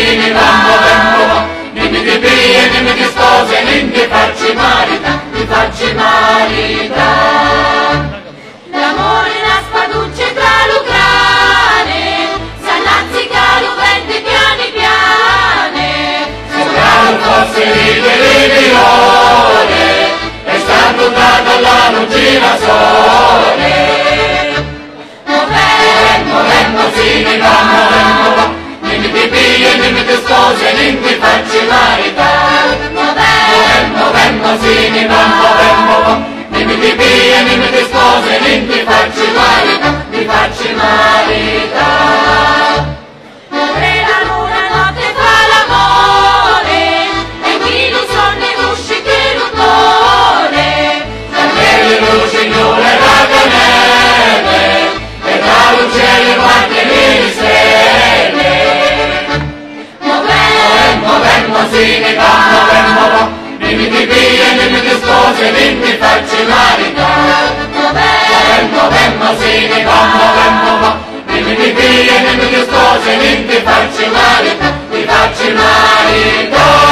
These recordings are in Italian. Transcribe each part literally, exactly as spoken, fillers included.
sini bambo bambo, dimmi di pie, dimmi di spose, dimmi di farci marita, di farci marita. L'amore la spaducce tra lucrane, s'annazzica l'uvente piani piane, sopra il fosse ridere di ore, è stato dato alla lucina sole. Movemmo sini bambo bambo, dimmi di pie, dimmi di spose, dimmi di farci marita. Movemmo, movemmo sini bambo bambo, dimmi di pie, dimmi di spose, dimmi di farci marita, di farci marita. Mentre la luna notte fa l'amore, e qui non sono né usci che l'utore, Candele, luci, nuvole, raganelle, e tra l'uccello guardi le stelle. Movemmo, movemmo sini bambo bambo, dimmi di pie, dimmi di spose, dimmi di farci marita. Movemmo, movemmo sini bambo bambo, dimmi di pie, dimmi di spose, dimmi di farci marita, di farci marita.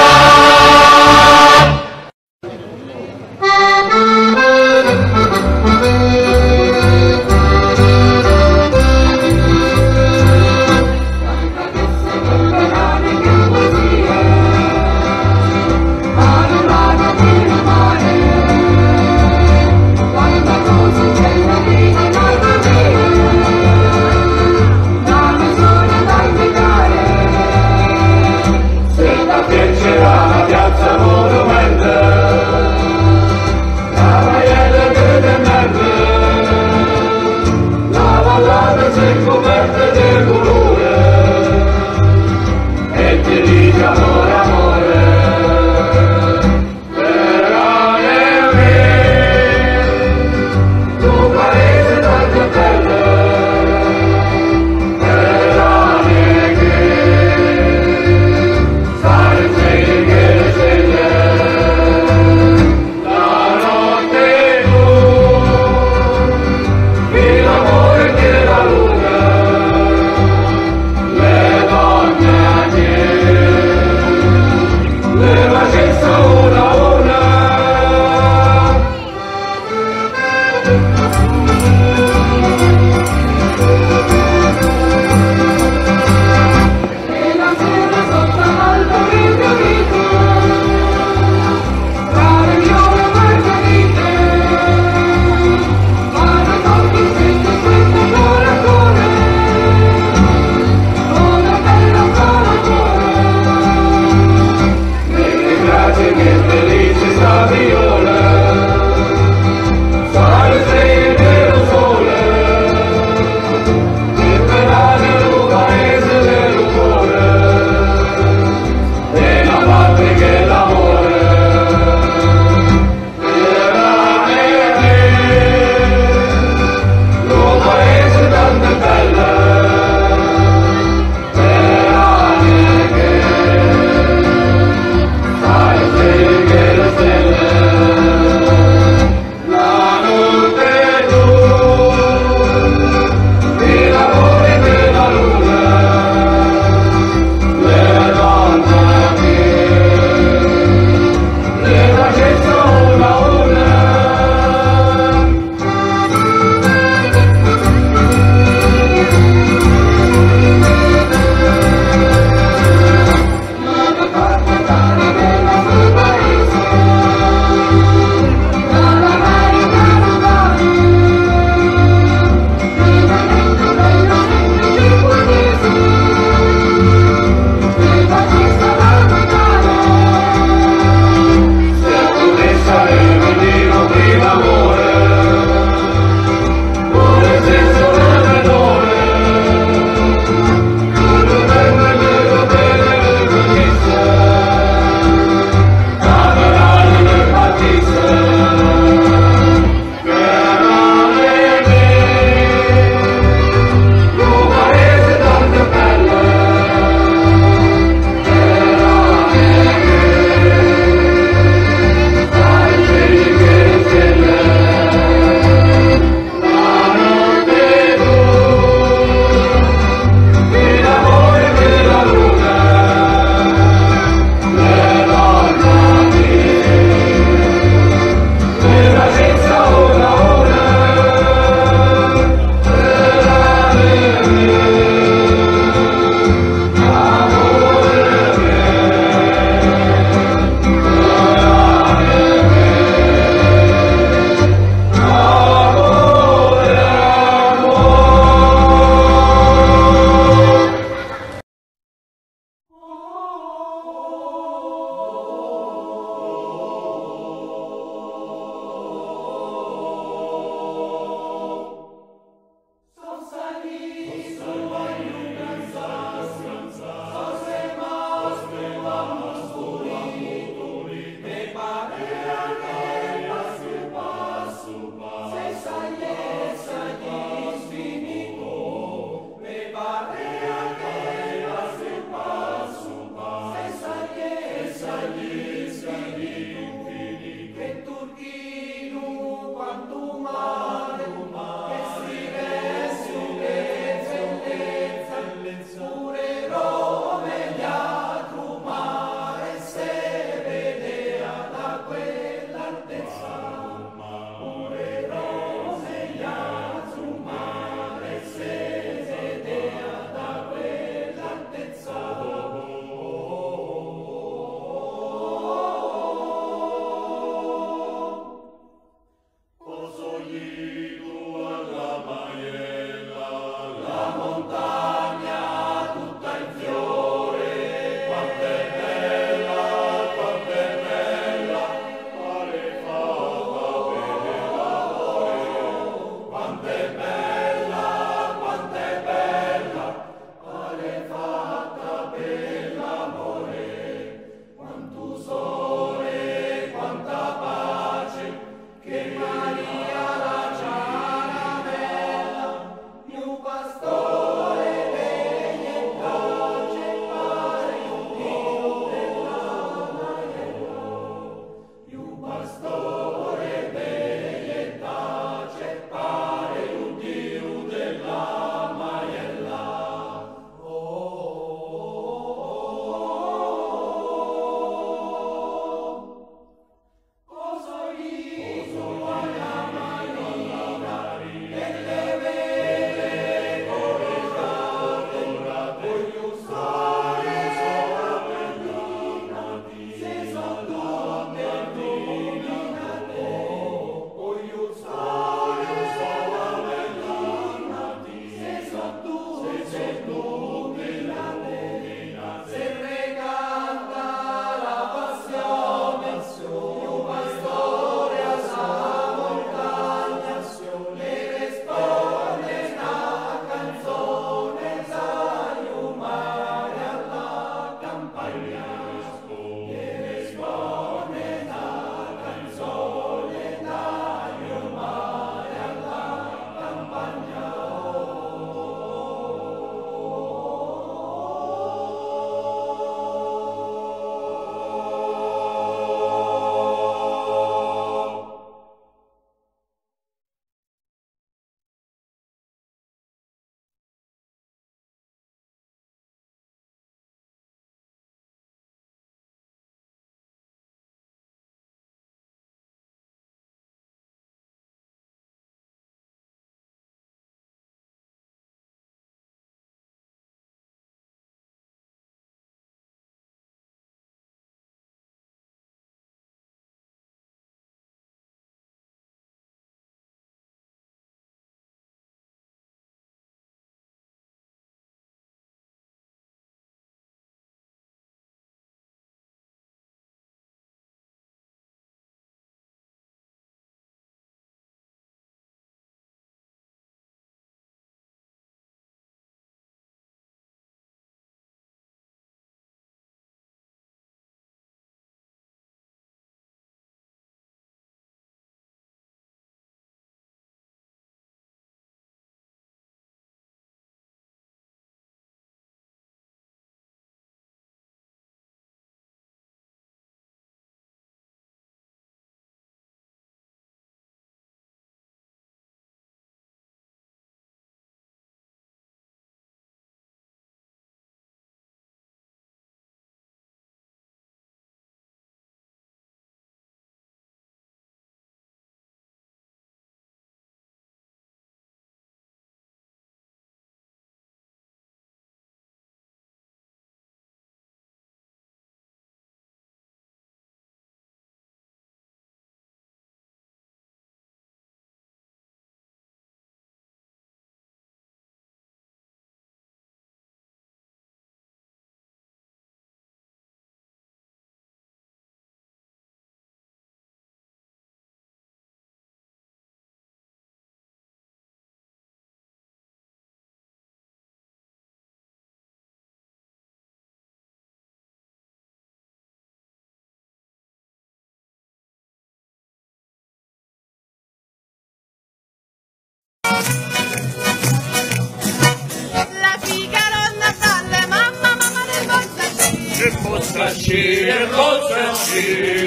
e bocciarci.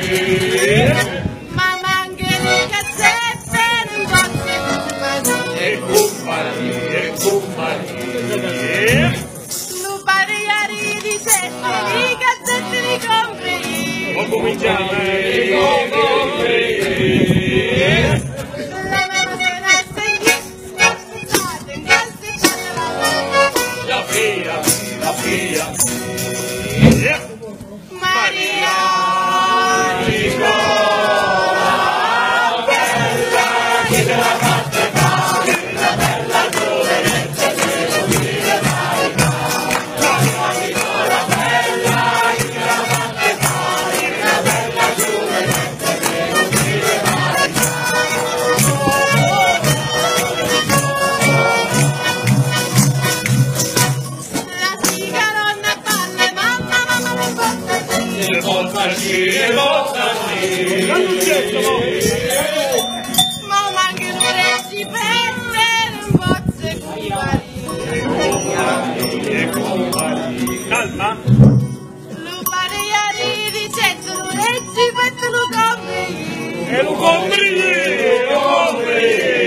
Mamma anche le cazzette non bocce e compagni, e compagni. tu pari a ridicette, i cazzetti li compri. O cominciamo, li compri. La mano se la senti, scappate, calzicate la mano. La fia, la fia. Maria, Nicola, bella, chi te la fatte fare, la bella giovinezza, devo dire verità. La mia Nicola, bella, chi te la fatte fare, la bella giovinezza, devo dire verità. la cigaronna palle, mamma, mamma, le botte. E bocciarci, e bocciarci. Mamma anche non resti per te, non bozze compari. E compagni, calma. Lupare a ridicette, non leggi per te lo compri. E lo compri, lo compri.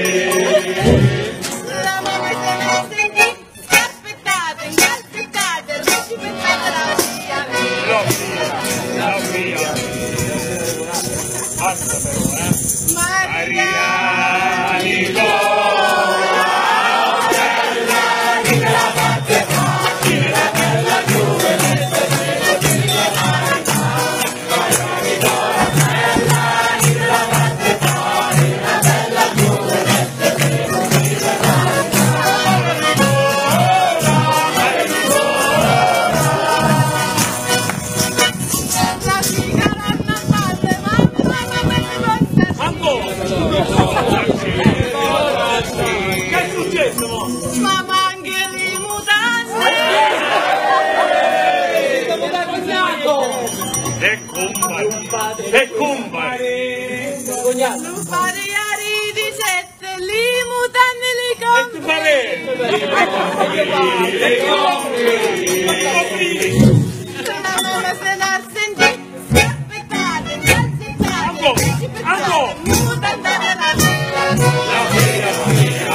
La mamma se ne senti, scappettate, incalzettate, recipettate la via. La via, la via. Basta però, eh. Maria, Maria Nicola, bella, chi te la fatte fare, la bella giovinezza, devo dire verità. Maria Nicola, bella, chi te la fatte fare, la bella giovinezza, devo dire verità. la cigaronna palle, mamma, mamma, le botte. Che è successo? Mamma anche li mutanti. E compagni, e compagni. Lupare a ridicette, li mutanti li compri. La mamma se la senti, scappettate, incalzettate, recipettate, mutantate la via.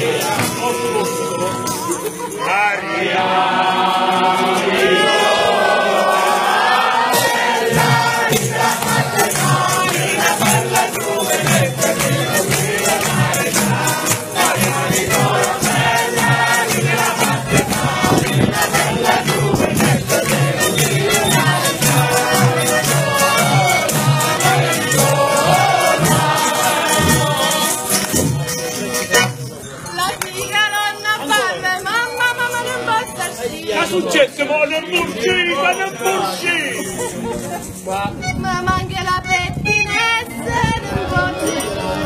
La cigaronna palle, mamma, mamma, non bottarci. Che è successo? Ma non burci, ma non burci! Mamma anche la pettinessa, non bottarci.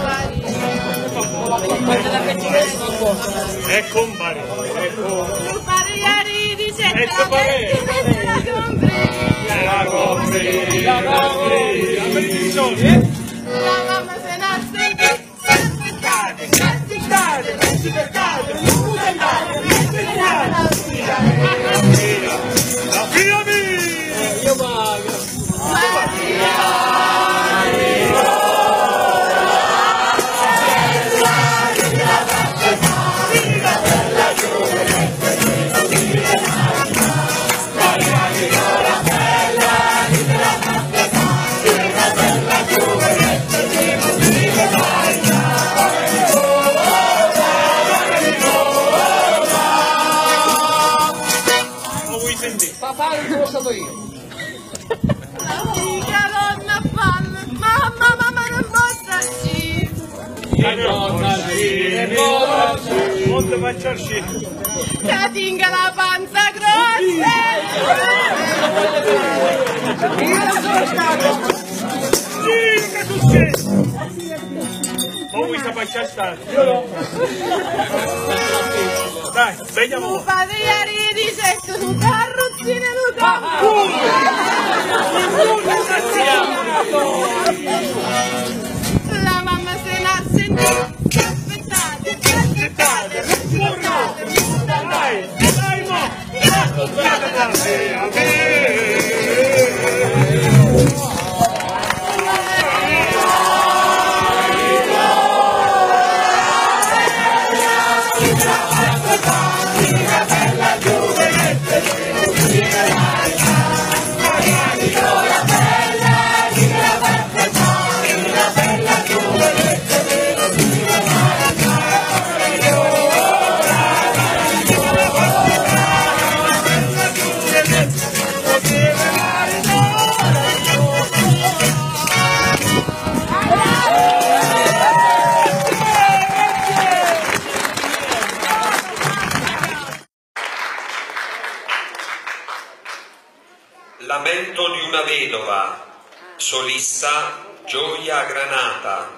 E compari, Lupare a ridicette, Ecco la pare. pettinessa la compri. e la compri, la compri. La mamma se la senti, scappettate, incalzettate, recipettate, mutantate, recipettate la via. La figlia mia! Papà l'ho stato io. La figa donna palle, mamma, mamma, non bottarci. Monte facciarci. Che tinga la panza grossa. Io non sono stato. Sì, che è successo? Ma vuoi sapere stare? Io no. Dai, vediamo. Fate ieri ricetto su carrozzine lo campo. La mamma se la sentì. Aspettate, aspettate, aspettate, Dai, dai, mo! Guarda, lamento di una vedova, solista Gioia Granata.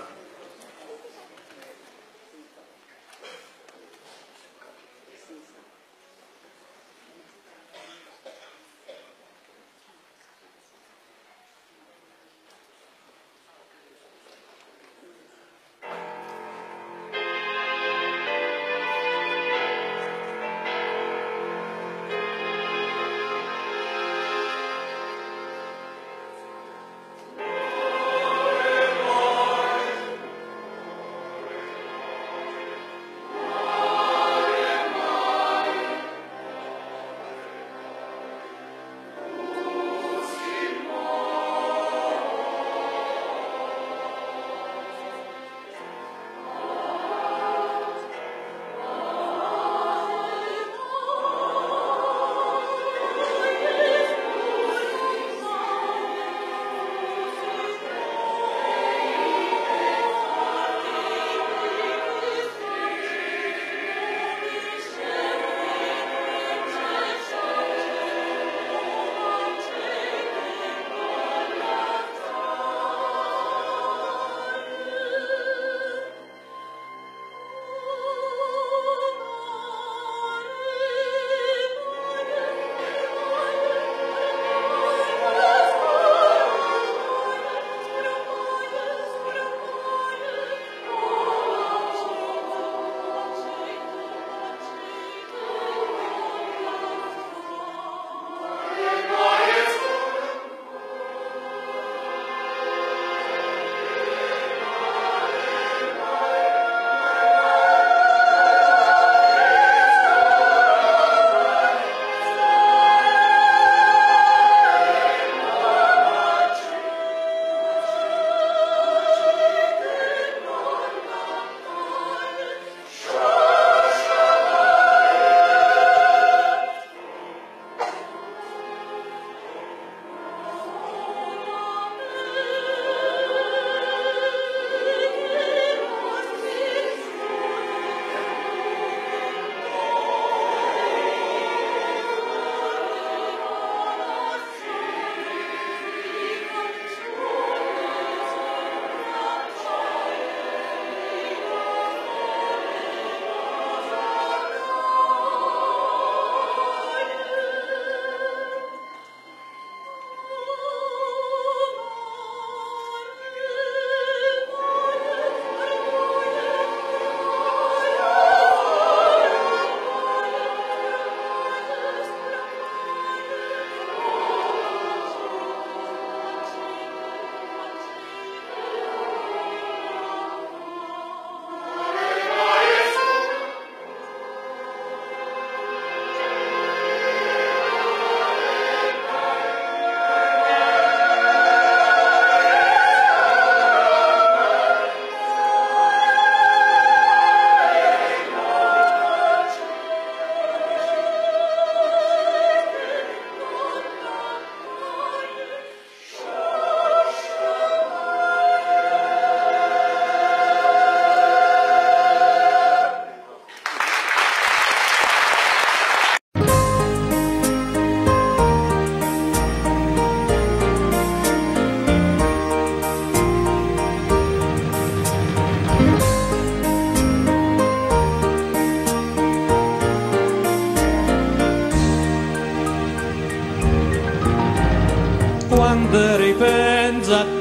quando ripenso a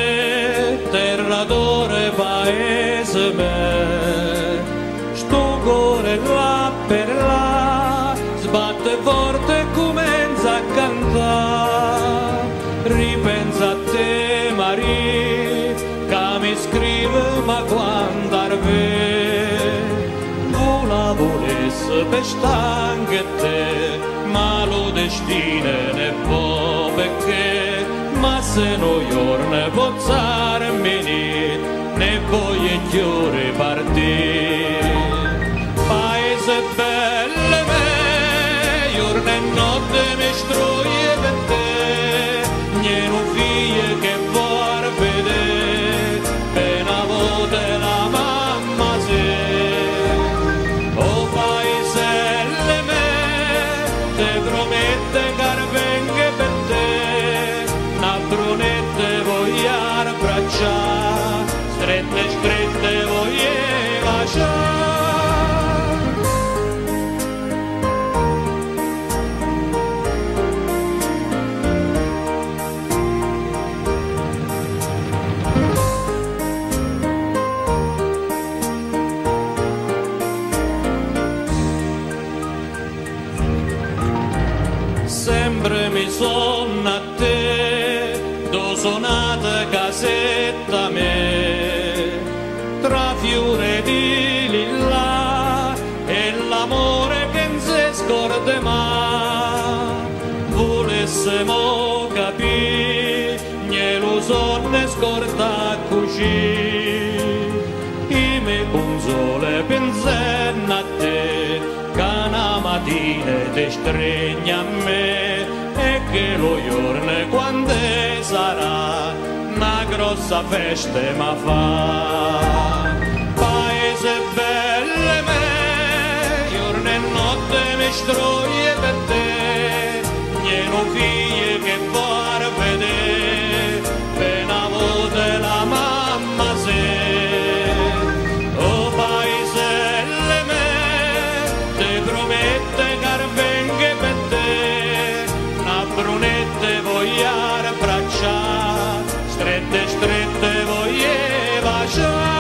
te, terra d'ore paese me, sto cuore là per là, sbatte forte e comincia a cantare, ripensa a te Maria, che mi scrive ma quando arve, vola volesse per stanche te, ma lo destino ne può perché, ma se noi giorni pozzare venire, ne voglio chiudere partire. Paese belle me, giorno e notte mi struglie per te, niente figlie che vuol vedere, per una volta la mamma se. Oh paeselle me, te promette che venga per te, amore che non si scorda mai, volessimo capire, ne lo sonno scorda così, i miei console pensano a te, che una mattina ti stringi a me, e che lo giorno quando sarà, una grossa festa ma fa. Paese belle me, giorno e notte mi stroie per te, nieno figlie che far vedere, per una volta la mamma se. Oh paeselle me, ti promette che venga per te, una brunette vogliare abbracciare, strette strette voglio baciare.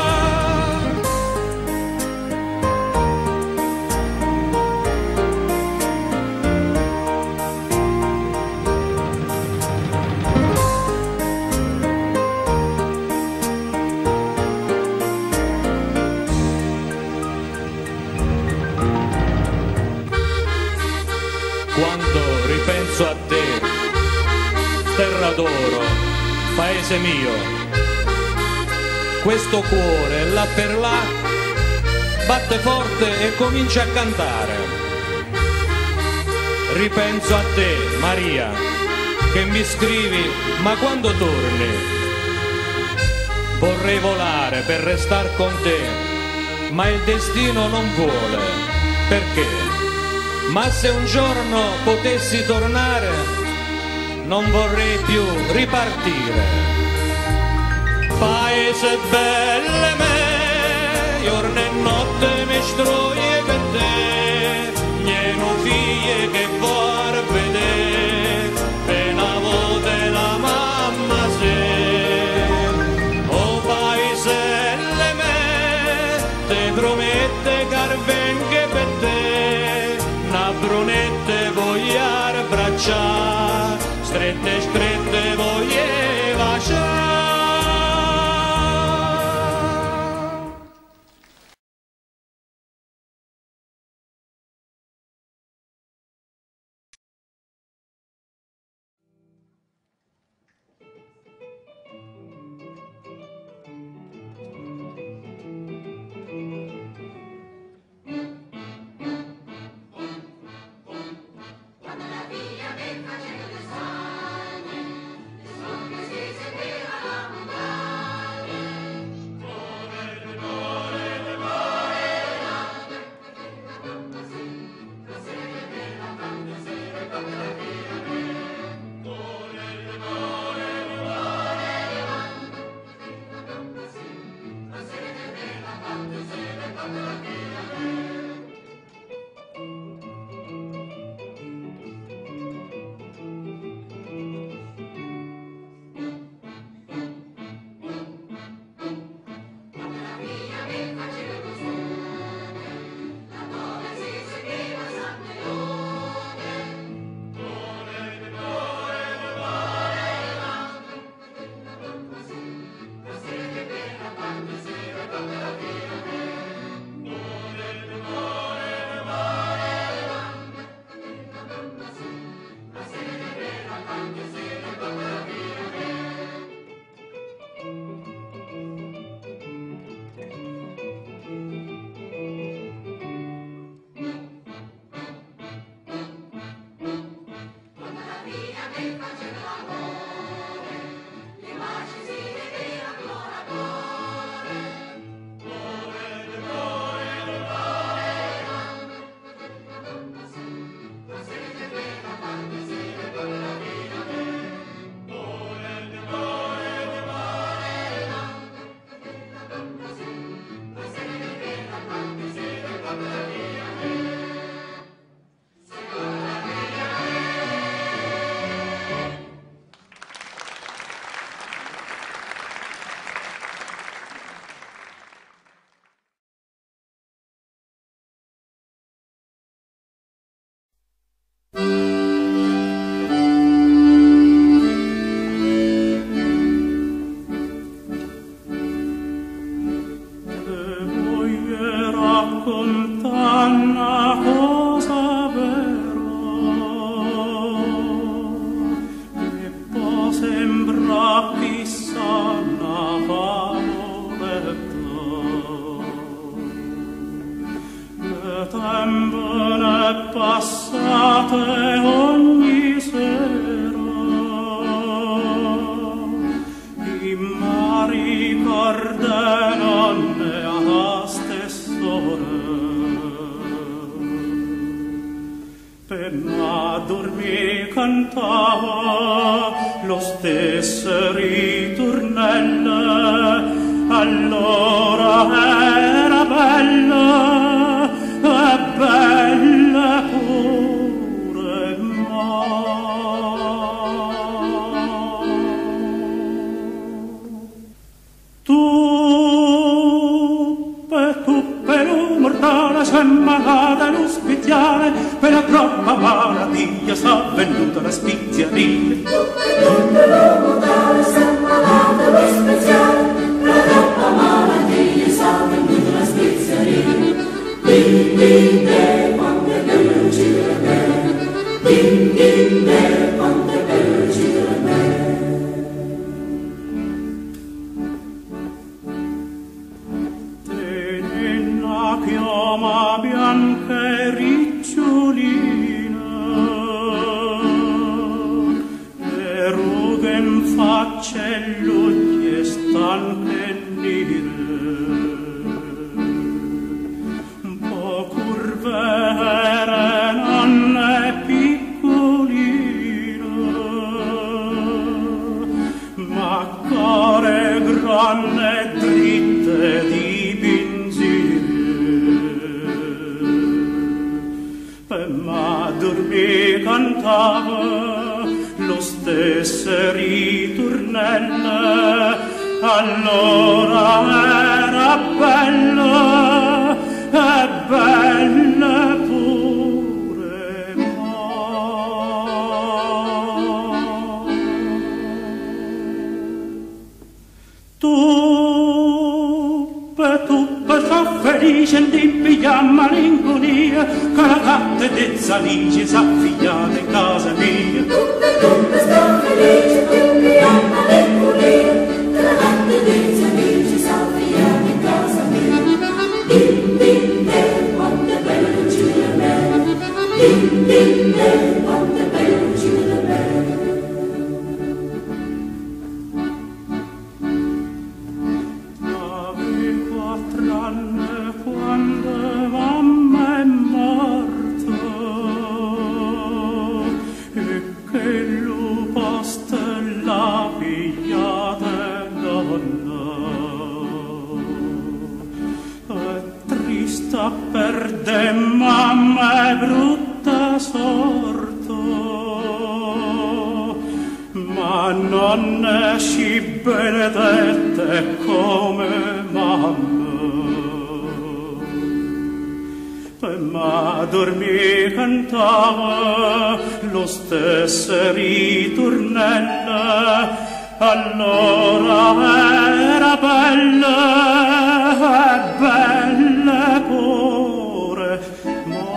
Quando ripenso a te, terra d'oro, paese mio, questo cuore là per là batte forte e comincia a cantare. Ripenso a te, Maria, che mi scrivi, ma quando torni? Vorrei volare per restar con te, ma il destino non vuole. Perché? Ma se un giorno potessi tornare, non vorrei più ripartire. Paese belle me, giorno e notte mi stroie per te, nieno figlie che vuol vedere, per una volta la mamma se. Oh paeselle me, te promette che venga per te, una brunette vogliare abbracciare, strette strette voglio baciare. tempo ne passate ogni sera, i mari ricordano alla stess'ora, per ma dormì cantava lo stesso ritornello, allora era bella e bella pure ma. Tu per tu per un mortale sei malata lo spiziale, per la troppa malattia sta venuta la spiziaria. Tu per tu per un mortale sei malata lo spiziale, per la troppa malattia sta venuta la spiziaria. Din din de, quando è bello gira bene, din din de, quando è bello gira bene. Tenenna chioma bianca e ricciolina, le rughe in faccia e l'occhie stanche nere, curve nonne piccolina, ma care grande dritte di pensiero, ma dormì cantava lo stesso ritornello, allora era bella e bella pure ma. Tu per tu per fa felice di piglia malinconia, che la gatta di Zalice s'affigliata in casa mia. Tu per tu per sta felice di piglia malinconia, che la gatta di Zalice s'affigliata in casa mia. Din din de, quanto è bello gira bene, din din de, quanto è bello gira bene. Avevo quattro anni quando mamma è morta, e che lo posto l'ha pigliata donna. Trista perde mamma e brutta sorto, ma non esci benedette come mamma. Ma dormì cantava lo stesso ritornello, allora era bella e bella pure ma.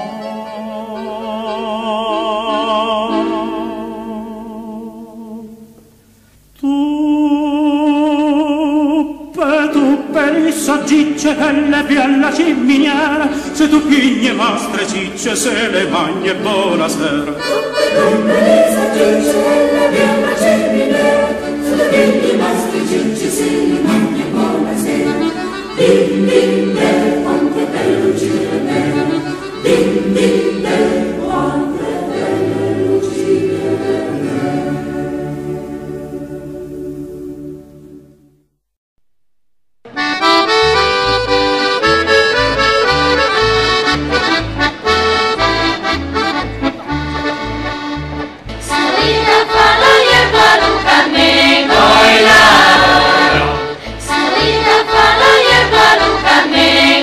Tuppe, tuppe li saggicce che le piella ciminiera, se tu pigni mastre cicce se le mangi buonasera. Tuppe, tuppe li saggicce che le piella ciminiera, se tu pigni mastre cicce se le mangi buonasera. Din din de, quanto è bello gira bene, din din de, quanto è bello gira bene. Salita fa la hierba Luca Negro, salita fa la hierba Luca Negro.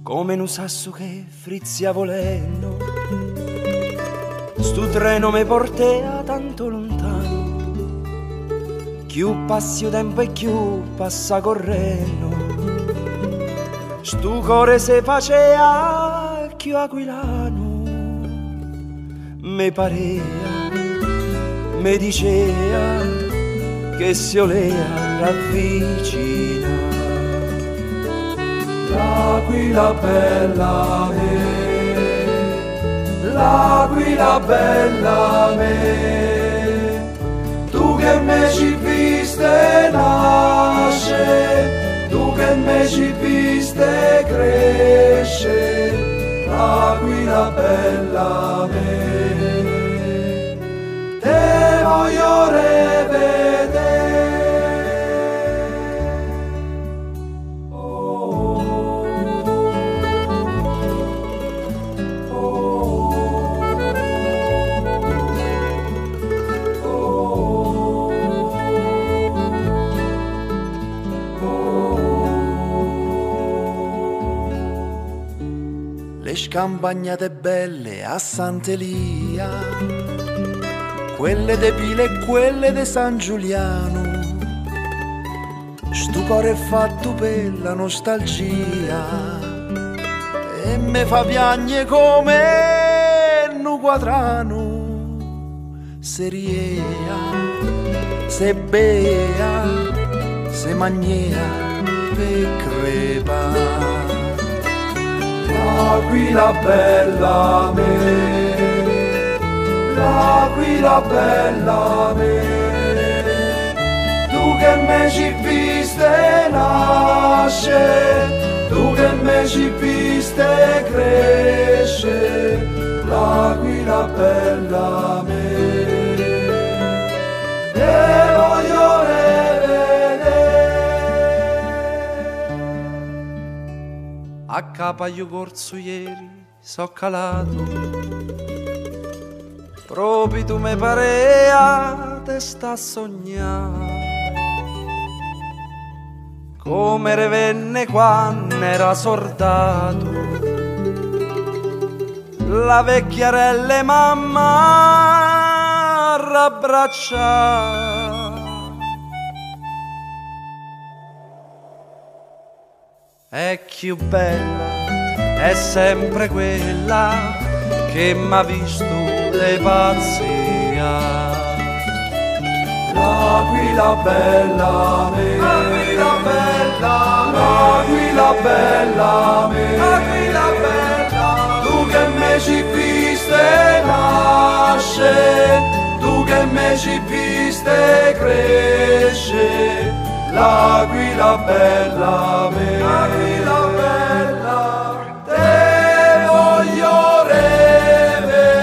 come un sasso che frizzia volendo. Stu treno mi portea tanto lontano, più passi il tempo e più passa correndo. Stu cuore se facea più aquilano, me parea, me dicea che si olea ravvicina. L'aquila bella me, l'aquila bella me, tu che me ci viste nasce, tu che me ci viste cresce, l'aquila bella me, te voglio rivedere. Le scampagnate belle a Sant'Elia, quelle de Pile e quelle de San Giuliano, stu cuore è fatto per la nostalgia e me fa piagne come nu quadrano. Se riea, se bea, se magnea per crepa. L'aquila bella me, l'aquila bella me, tu che me ci viste nasce, tu che me ci viste cresce, l'aquila bella me, te voglio rivedere. A Capaglio Corso ieri so calato, proprio tu me parea te sta a sognare, come revenne quando era soldato, la vecchiarella mamma rabbracciare. È più bella, è sempre quella che m'ha visto le pazzia. L'aquila bella me, l'aquila bella me, l'aquila bella me, l'aquila bella, tu che me ci viste nasce, tu che me ci viste cresce, l'aquila bella me, l'aquila bella, te voglio rivedere.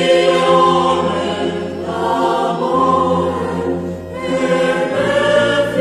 Amore,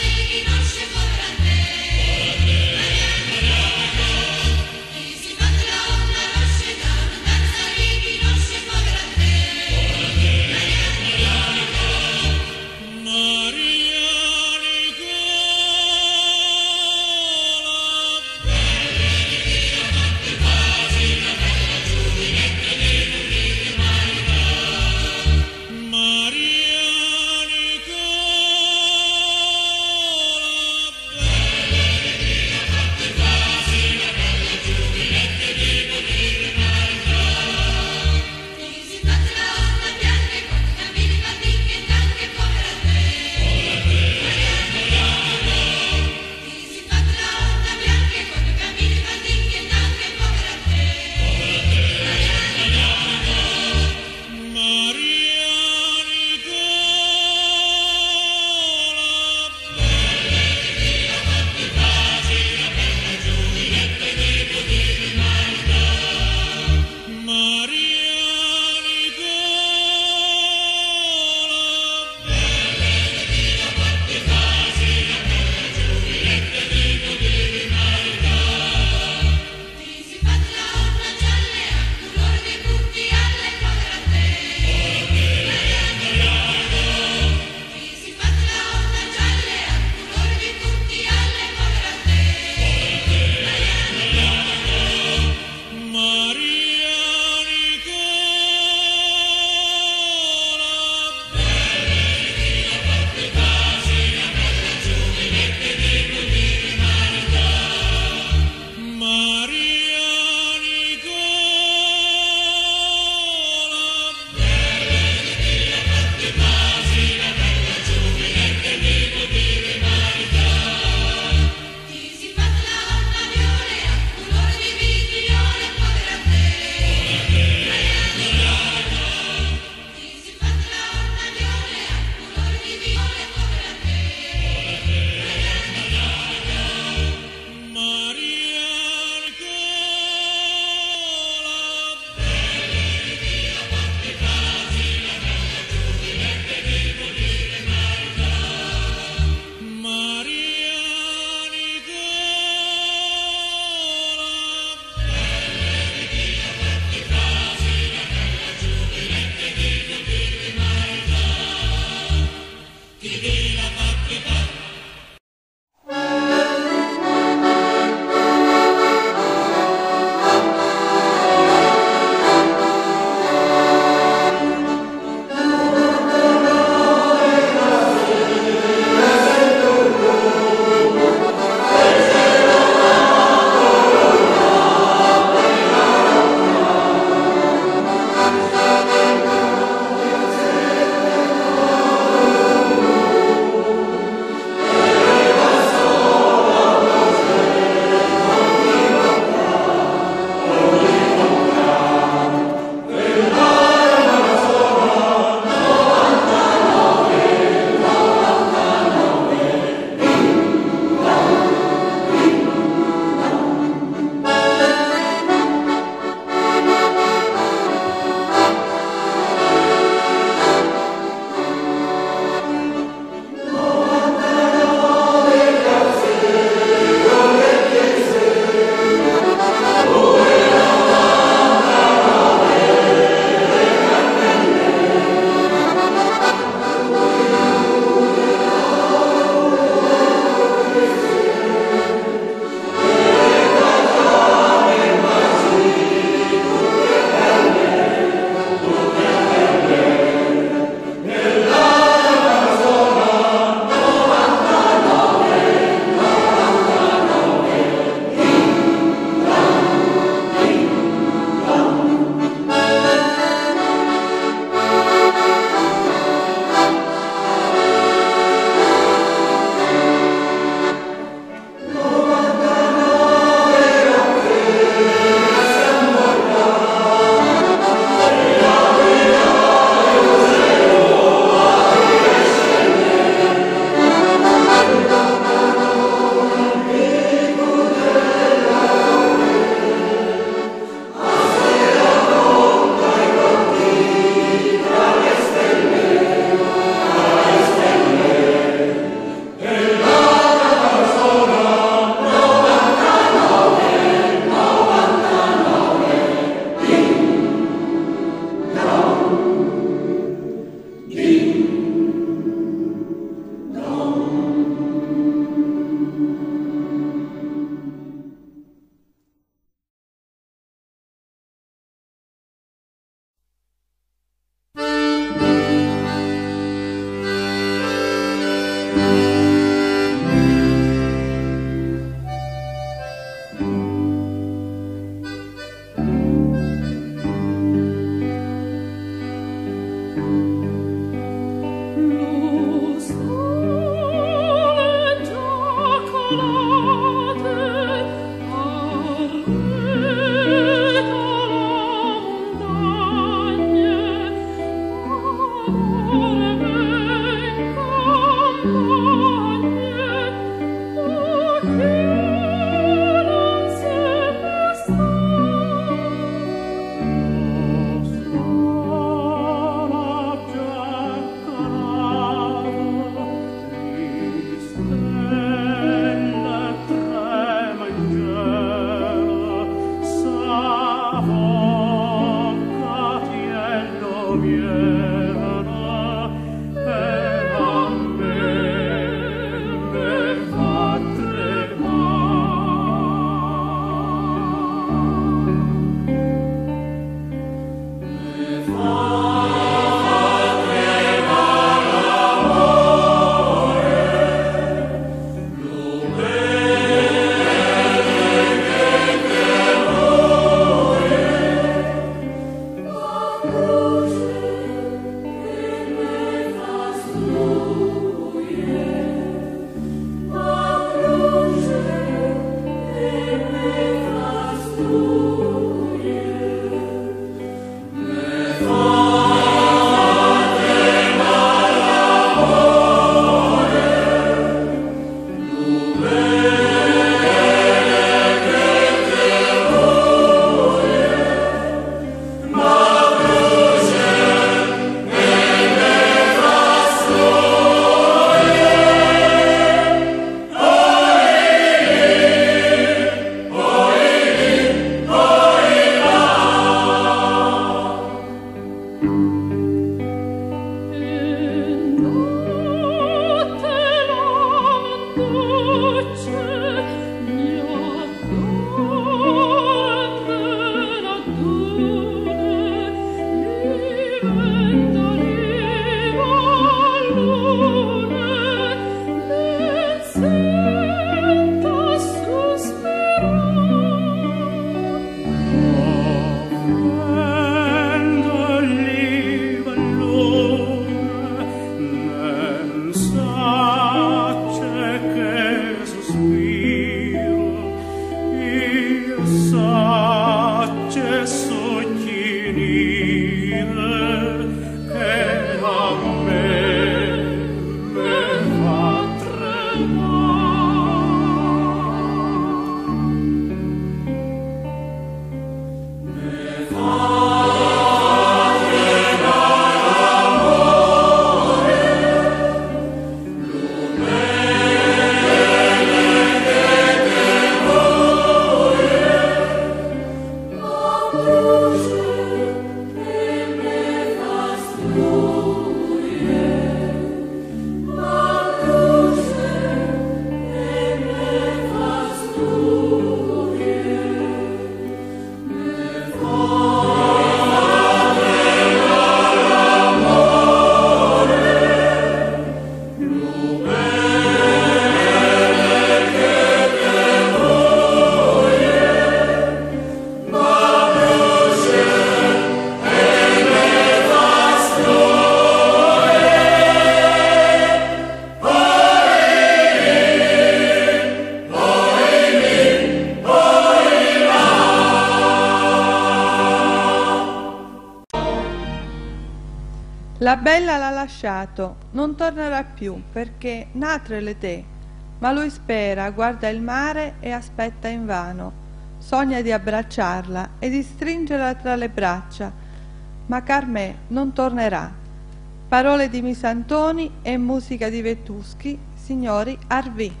La bella l'ha lasciato, non tornerà più, perché natre le te. Ma lui spera, guarda il mare e aspetta invano. Sogna di abbracciarla e di stringerla tra le braccia, ma Carmè non tornerà. Parole di Misantoni e musica di Vettuschi, signori Arvì.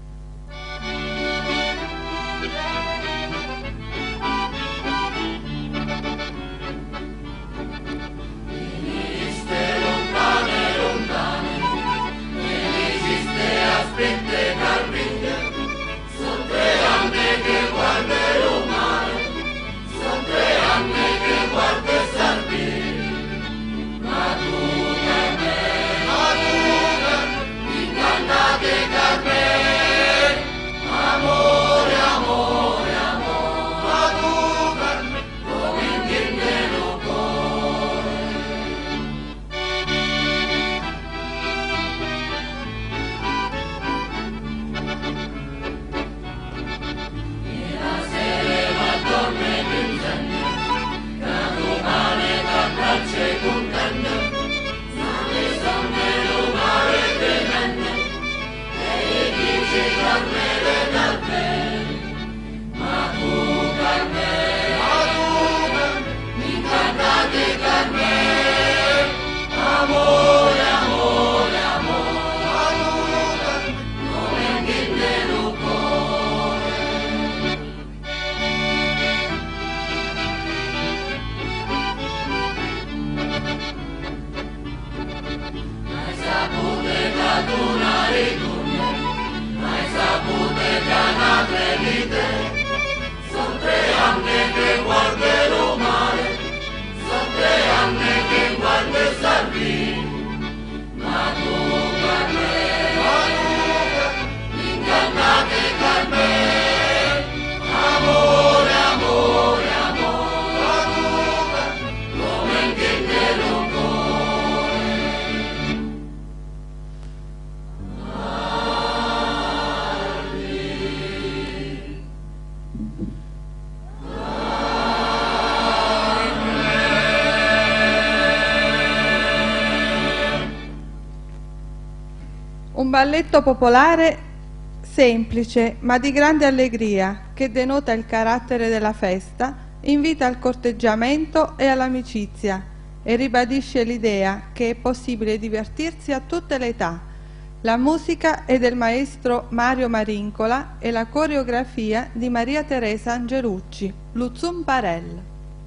Spinte carpinte, son tre anni che guardo il mare, son tre anni che guardo il Sardini. Ma tu Carmè, ma tu Carmè, incantati Carmè. di te. Sono tre anni che guarderò mare, sono tre anni che guardo il Sardì. Ma tu per me, ma tu, ingannate per me, amore, amore, amore, come in che lo cuore. Un balletto popolare semplice ma di grande allegria che denota il carattere della festa, invita al corteggiamento e all'amicizia e ribadisce l'idea che è possibile divertirsi a tutte le età. La musica è del maestro Mario Marincola e la coreografia di Maria Teresa Angelucci, Luzum Parel.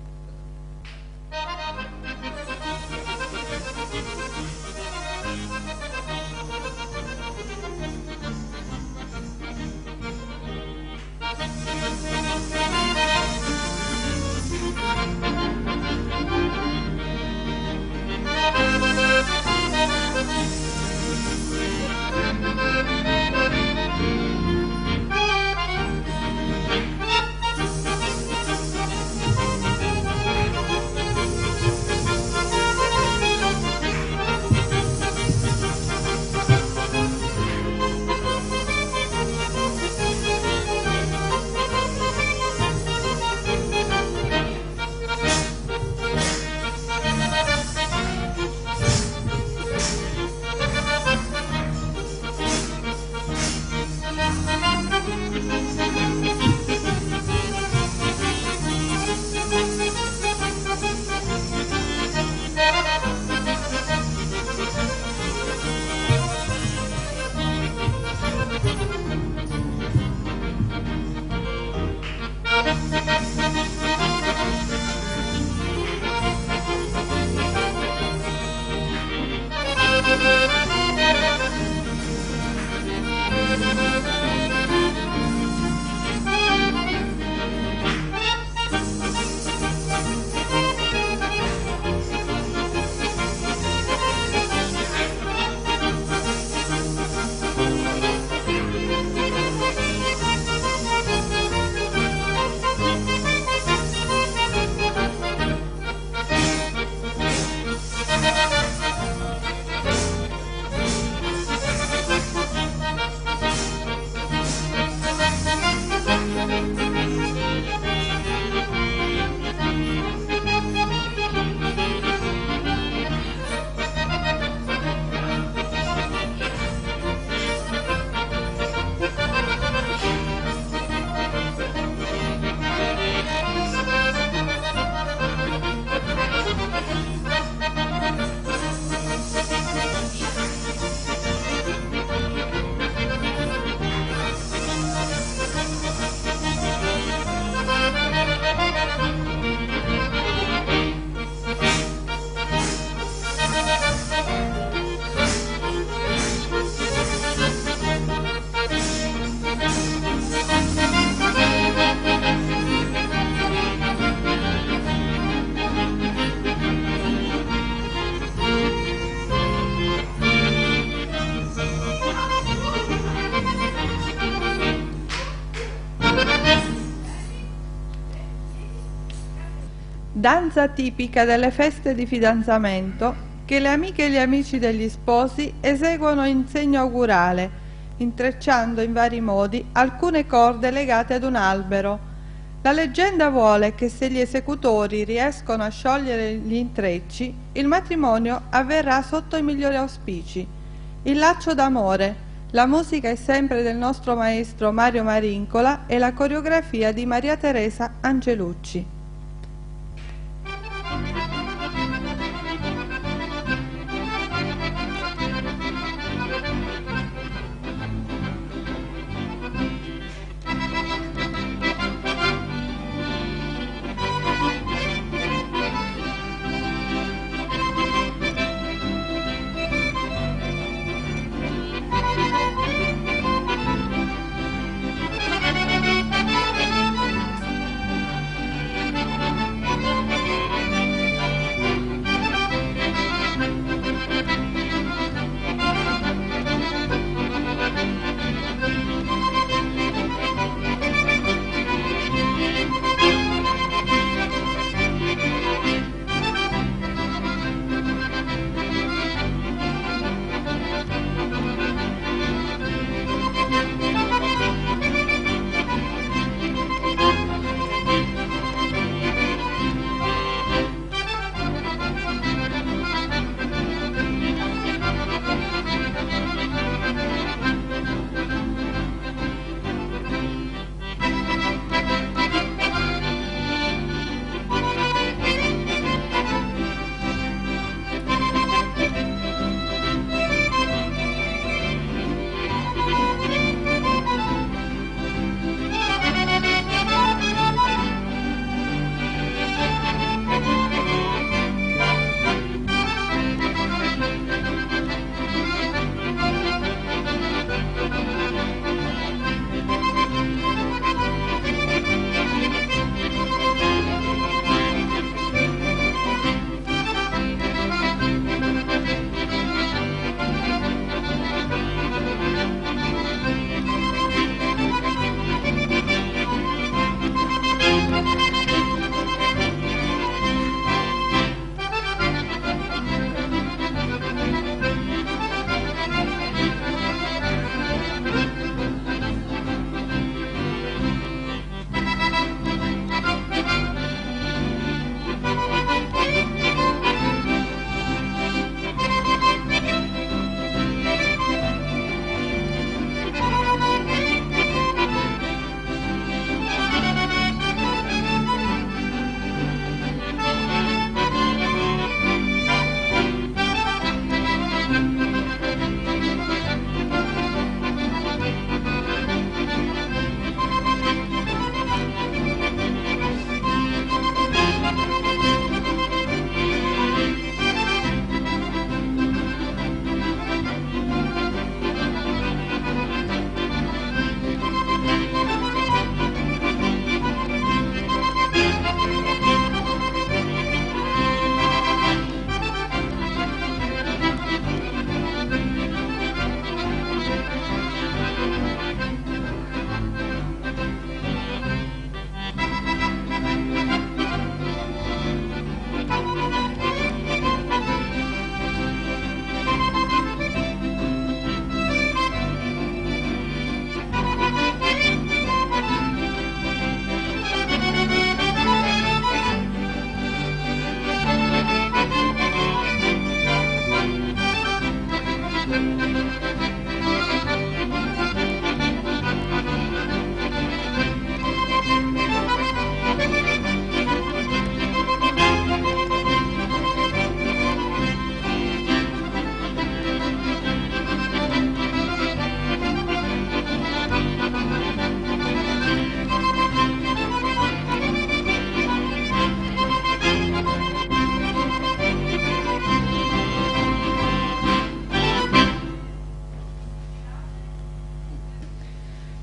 Danza tipica delle feste di fidanzamento che le amiche e gli amici degli sposi eseguono in segno augurale, intrecciando in vari modi alcune corde legate ad un albero. La leggenda vuole che se gli esecutori riescono a sciogliere gli intrecci, il matrimonio avverrà sotto i migliori auspici. Il laccio d'amore, la musica è sempre del nostro maestro Mario Marincola e la coreografia di Maria Teresa Angelucci.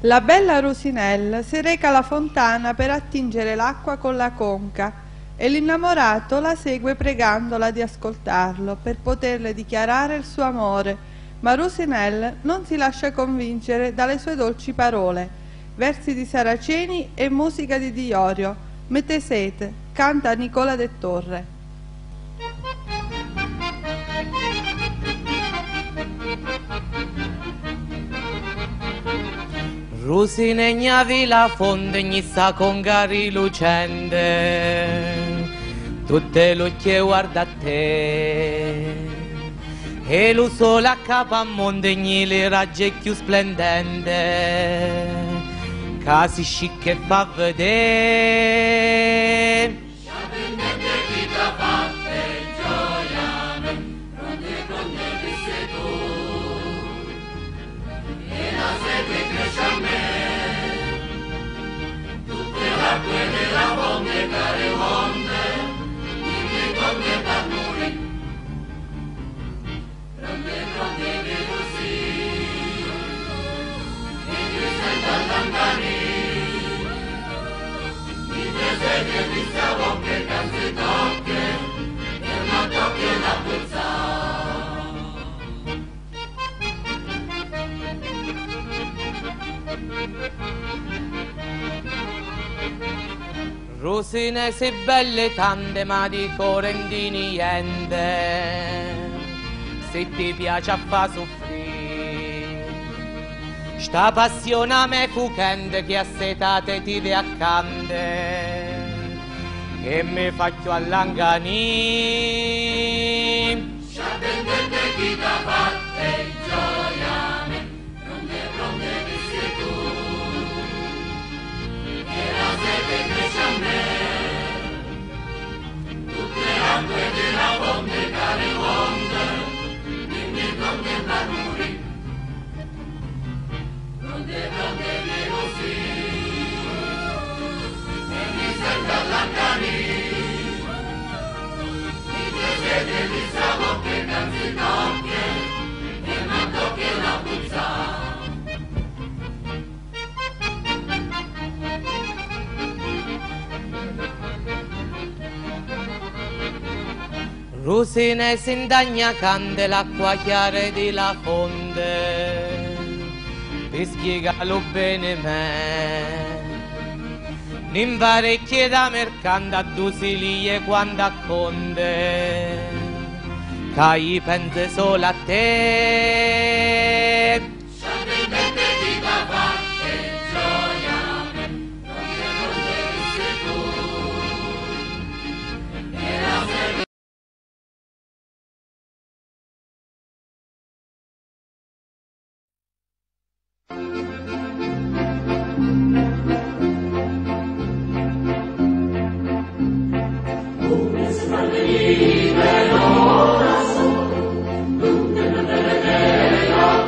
La bella Rosinelle si reca alla fontana per attingere l'acqua con la conca e l'innamorato la segue pregandola di ascoltarlo per poterle dichiarare il suo amore, ma Rosinelle non si lascia convincere dalle sue dolci parole. Versi di Saraceni e musica di Diorio. Metesete, canta Nicola de Torre. Rosinegnavi la fonte gnissa con cari lucente, tutte l'occhie guarda a te, e lo sole a capo a monte gli le raggi più splendente, casi scicche e fa vedere. Rosine sei belle tante ma di cuore di niente, se ti piace a fa soffrire, sta passione a me fucente che assetate ti ve accanto, che mi faccio all'angani. Sciatendete chi da parte gioia me, non ne pronte vissi tu, e la sete cresce a me, tutte le acque della fonte care onde, dimmi pronte baruri, pronte pronte vero sì, e mi sento all'angani. Siete di sabocche, canzi d'occhie, e una tocche la puzza. Rosine s'indagna cande l'acqua chiara di la fonte, per spiegarlo bene me. N'imvarecchie da mercante a dusilie quando a conde, che gli pensa solo a te. Sciatendete chi da parte gioia me, non ne pronte vissi tu, e la sete. Come si fa venire ora solo, non deve vedere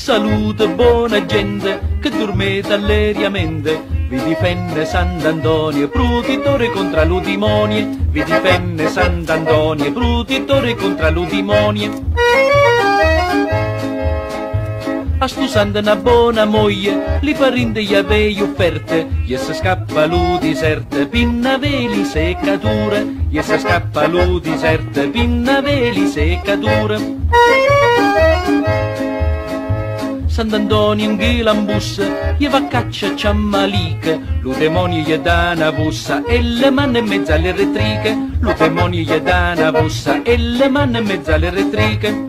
Salute buona gente che dormite all'eriamente, vi difende Sant'Antonio, protettore contro l'udimonie, vi difende Sant'Antonio, protettore contro l'udimonie. A stu santo una buona moglie, li parenti gli avei offerte, gli si scappa lu diserte, pinnaveli seccatura, gli si scappa lu diserte, pinnaveli seccatura. Sant'Antonio in ghilambussa, gli va a caccia ciammalica, lo demonio gli dà una bussa e le mani in mezzo alle retriche, lo demonio gli dà una bussa e le mani in mezzo alle retriche.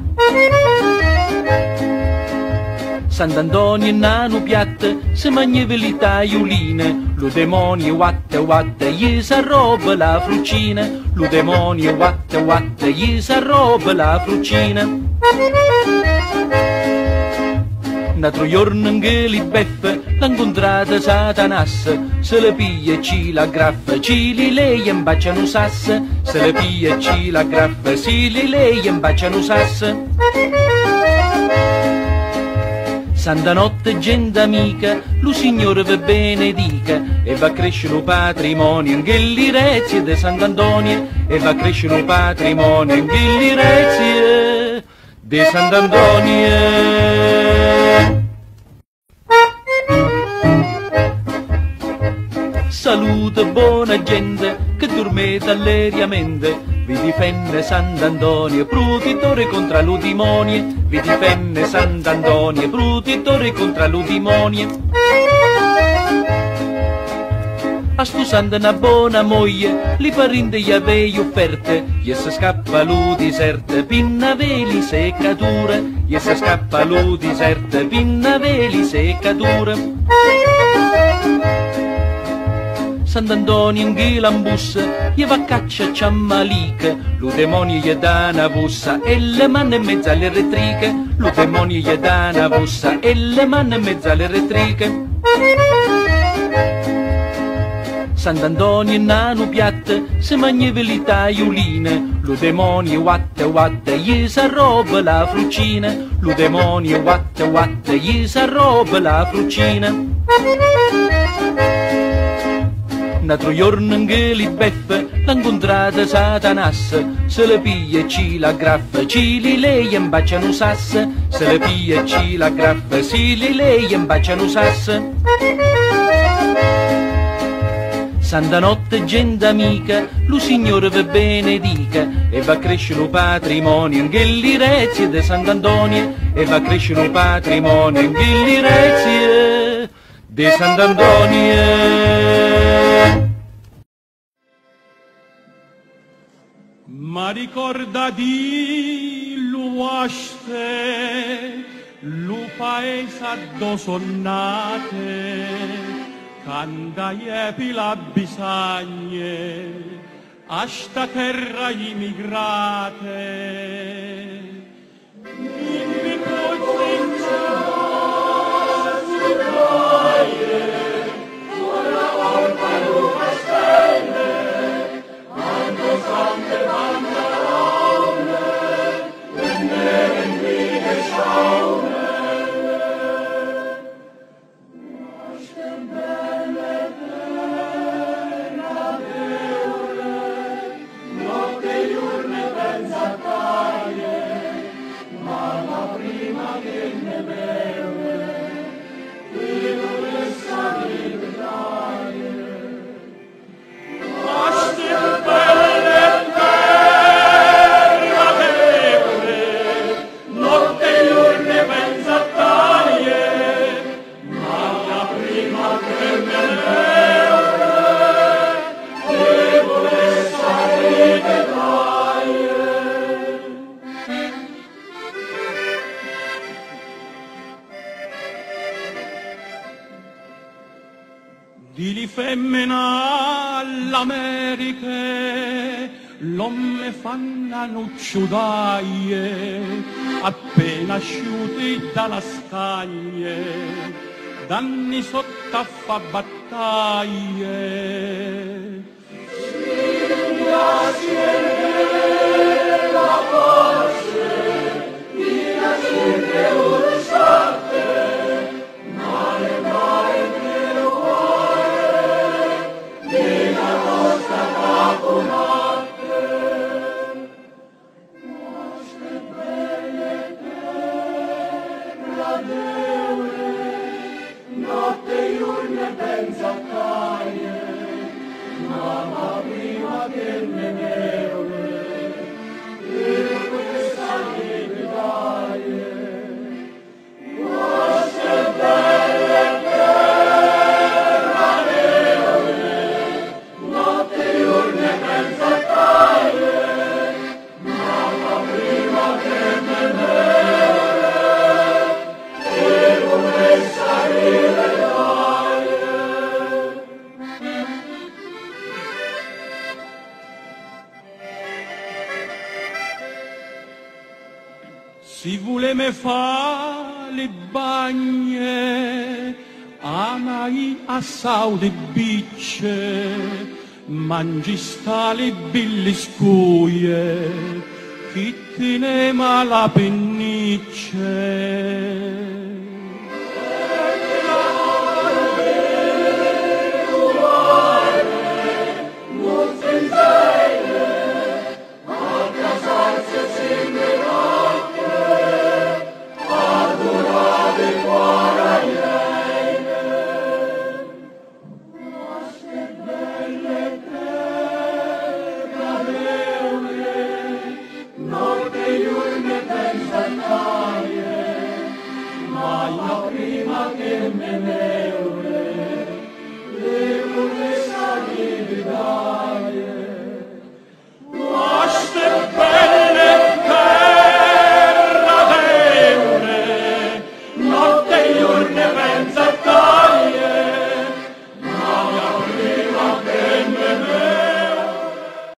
Sant'Antonio in nano piatta, se mangiava le taglioline, lo demonio watte watte, gli s'arroba la fruccina, lo demonio watte watte, gli s'arroba la fruccina. Un altro giorno che li beffa, l'ha incontrata Satanas, se le piglia e ci la graffa, ci li lei e baciano sassa, se le piglia e ci la graffa, si li lei e baciano sassa. Santa notte gente amica, lo Signore vi benedica, e va a crescere un patrimonio, anche gli rezi di Sant'Antonio, e va a crescere un patrimonio, anche gli rezi di Sant'Antonio. Salute buona gente che dormite all'eriamente, vi difende Sant'Antonio, protettore contro l'udimonie, vi difende Sant'Antonio, protettore contro l'udimonie. A stu santo una buona moglie, li parenti gli avei offerte, gli si scappa lu diserte, pinnaveli seccatura, gli si scappa lu diserte, pinnaveli seccatura. Sant'Antonio in ghilambussa, gli va a caccia ciammalica, lo demonio gli dà una bussa e le mani in mezzo alle retriche, lo demonio gli dà una bussa e le mani in mezzo alle retriche. Sant'Antonio in nano piatta, se mangiava le taglioline, lo demonio watte watte, gli s'arroba la fruccina, lo demonio watte watte, gli s'arroba la fruccina. Un altro giorno che li beffa, l'ha incontrata Satanas, se le piglia e ci la graffa, ci li lei e baciano sassa, se le piglia e ci la graffa, si li lei e baciano sassa. Santa notte gente amica, lo Signore vi benedica, e va a crescere un patrimonio, anche gli rezi di Sant'Antonio, e va a crescere un patrimonio, anche gli rezi di Sant'Antonio. Ma ricorda di l'uaste, lu paese addosonnate, canta iepi la bisagne, a sta terra immigrate. Dimmi così una volta lupa stelle, quando sante banderole, prendere in vide sciaune. Lascia belle terra deure, notte diurne pensa taglie, ma la prima che ne beve, qui vorressa libertare. Lascia belle terra deure, notte diurne pensa taglie, ma la prima che ne beve, qui vorressa libertare. Di li femmina all'Americhe, l'omme fanno nucciudaie, appena asciuti dalla scaglie, danni sotto a fa battaglie. Sigla siete la pace, di la gente ursa te fa le bagne, amai assau di bicce, mangi sta le belle scuie, chi te ne ma la pennicce. Prima che me ne